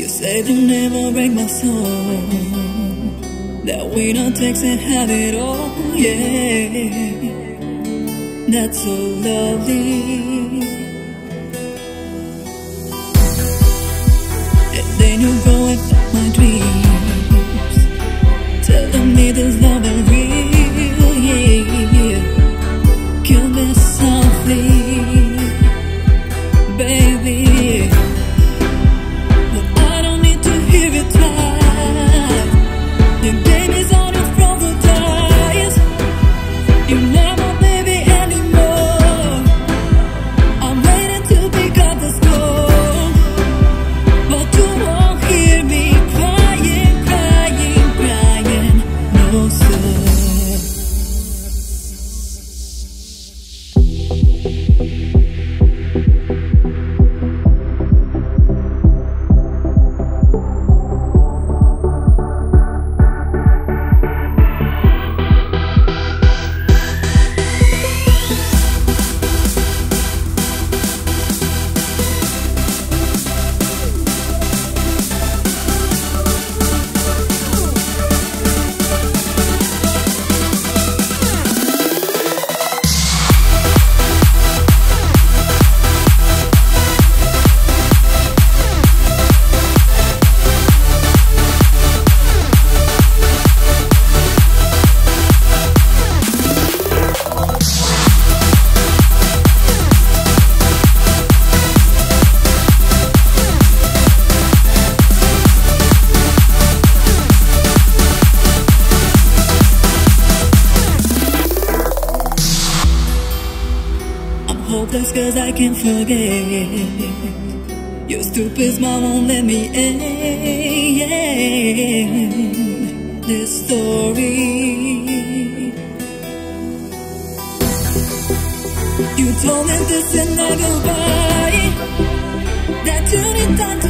You said you'll never break my soul, that we don't text and have it all, yeah. That's so lovely. And then you go and fuck my dreams, telling me this love ain't real, yeah. Kill me softly, baby. But I don't need to hear it twice. The game is on your front for dice. You're not my baby anymore. I'm waiting to pick up the score, but you won't hear me crying, crying, crying. No, sir. Hopeless cause I can't forget. Your stupid smile won't let me end this story. You told me this is not goodbye, that you need time to